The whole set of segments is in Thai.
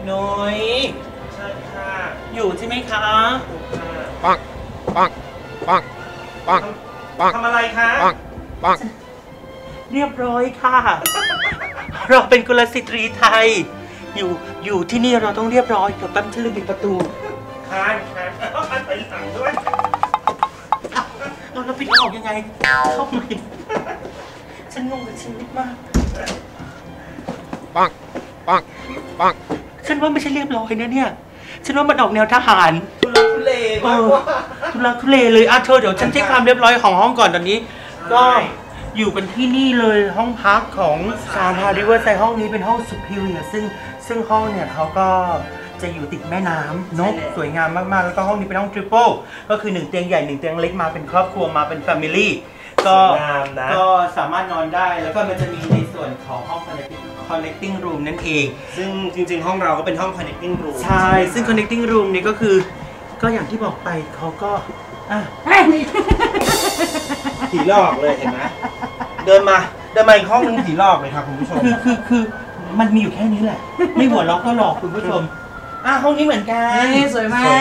นุ้ยใช่ค่ะอยู่ใช่ไหมคะปังปังปังปังปังทำอะไรคะปังปังเรียบร้อยค่ะ เราเป็นกุลสตรีไทยอยู่ที่นี่เราต้องเรียบร้อยเดี๋ยวแป๊บฉันลืมปิดประตูคานไปหลังด้วยเราปิดออกยังไงเข้ามาฉันงงกับชีวิตมากปังปังปังฉันว่าไม่ใช่เรียบร้อยนะเนี่ยฉันว่ามันออกแนวทหารทุลักทุเลมากกว่าทุลักทุเลเลยเธอเดี๋ยวฉันเช็คความเรียบร้อยของห้องก่อนตอนนี้ก็อยู่กันที่นี่เลยห้องพักของซาพาริเวอร์ไซห้องนี้เป็นห้อง Superior ซึ่งห้องเนี่ยเขาก็จะอยู่ติดแม่น้ำนกสวยงามมากๆแล้วก็ห้องนี้เป็นห้อง Triple ก็คือ1เตียงใหญ่1เตียงเล็กมาเป็นครอบครัวมาเป็น Family ก็สามารถนอนได้แล้วก็มันจะมีในส่วนของห้อง Connecting Room นั่นเองซึ่งจริงๆห้องเราก็เป็นห้อง Connecting Room ใช่ซึ่ง Connecting Room นี่ก็คือก็อย่างที่บอกไปเขาก็ผีหลอกเลยเห็นไหมเดินมาอีกห้องนึงผีหลอกเลยครับคุณผู้ชมคือมันมีอยู่แค่นี้แหละไม่หัวเราะก็หลอกคุณผู้ชมห้องนี้เหมือนกันสวยมาก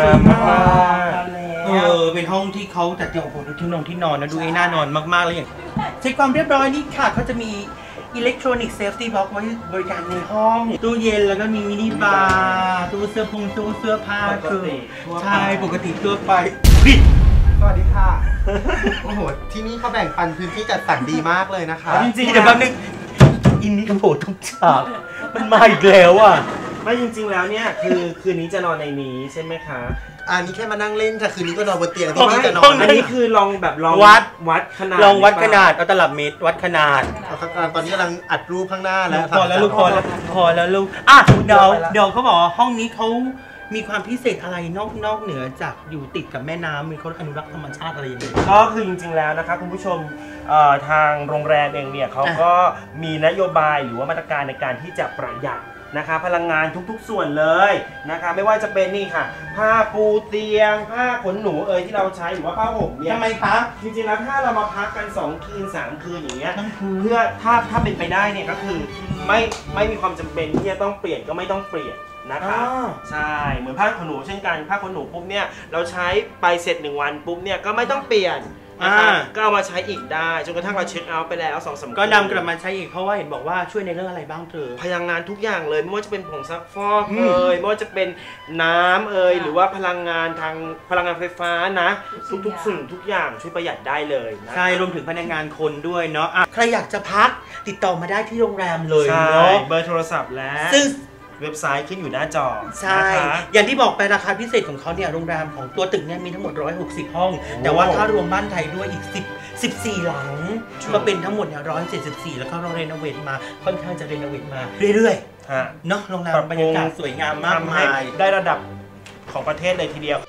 เป็นห้องที่เขาจัดเตรียมโอ้โหดูที่นอนนะดูน่านอนมากๆเลยอย่างเช็คความเรียบร้อยนี่ค่ะเขาจะมีอิเล็กทรอนิกส์เซฟตี้บ็อกซ์ไว้บริการในห้องตู้เย็นแล้วก็มีมินิบาร์ตู้เสื้อผ้าคือใช่ปกติทั่วไปสวัสดีค่ะโอ้โหที่นี่เขาแบ่งปันพื้นที่จัดสรรดีมากเลยนะคะจริงๆเดี๋ยวแป๊บนึงอินนี่กระโดดทุกฉากมันมาอีกแล้วอ่ะไม่จริงๆแล้วเนี่ยคือคืนนี้จะนอนในนี้ใช่ไหมคะอันนี้แค่มานั่งเล่นค่ะคืนนี้ก็นอนบนเตียงที่นี่จะนอนอันนี้คือลองวัดขนาดลองวัดขนาดเอาตลับเมตรวัดขนาดตอนนี้กำลังอัดรูปข้างหน้าแล้วพอแล้วลูกเดี๋ยวเขาบอกห้องนี้เขามีความพิเศษอะไรนอกเหนือจากอยู่ติดกับแม่น้ำมีเขาอนุรักษ์ธรรมชาติอะไรอย่างเงี้ยก็คือจริงๆแล้วนะคะคุณผู้ชมทางโรงแรมเองเนี่ยเขาก็มีนโยบายหรือว่ามาตรการในการที่จะประหยัดนะคะพลังงานทุกๆส่วนเลยนะคะไม่ว่าจะเป็นนี่ค่ะผ้าปูเตียงผ้าขนหนูที่เราใช้หรือว่าผ้าห่มเนี่ยทำไมคะจริงๆแล้วถ้าเรามาพักกัน2คืน3คืนอย่างเงี้ยเพื่อถ้าเป็นไปได้เนี่ยก็คือไม่มีความจำเป็นที่จะต้องเปลี่ยนก็ไม่ต้องเปลี่ยนนะคะใช่เหมือนผ้าขนหนูเช่นกันผ้าขนหนูปุ๊บเนี่ยเราใช้ไปเสร็จ1วันปุ๊บเนี่ยก็ไม่ต้องเปลี่ยนก็เอามาใช้อีกได้จนกระทั่งเราเช็คเอาท์ไปแล้ว2-3 ก็นำกลับมาใช้อีกเพราะว่าเห็นบอกว่าช่วยในเรื่องอะไรบ้างเธอพลังงานทุกอย่างเลยไม่ว่าจะเป็นผงซักฟอกไม่ว่าจะเป็นน้ำหรือว่าพลังงานทางพลังงานไฟฟ้านะทุกสิ่งทุกอย่างช่วยประหยัดได้เลยใช่รวมถึงพนักงานคนด้วยเนาะใครอยากจะพักติดต่อมาได้ที่โรงแรมเลยเนาะเบอร์โทรศัพท์และซึ่งเว็บไซต์ขึ้นอยู่หน้าจอใช่อย่างที่บอกไปราคาพิเศษของเขาเนี่ยโรงแรมของตัวตึกเนี่ยมีทั้งหมด160ห้องแต่ว่าถ้ารวมบ้านไทยด้วยอีก14หลังก็เป็นทั้งหมดเนี่ย174แล้วก็เราเรโนเวทมาค่อนข้างจะเรโนเวทมาเรื่อยๆเนาะโรงแรมบรรยากาศสวยงามมากมายได้ระดับของประเทศเลยทีเดียว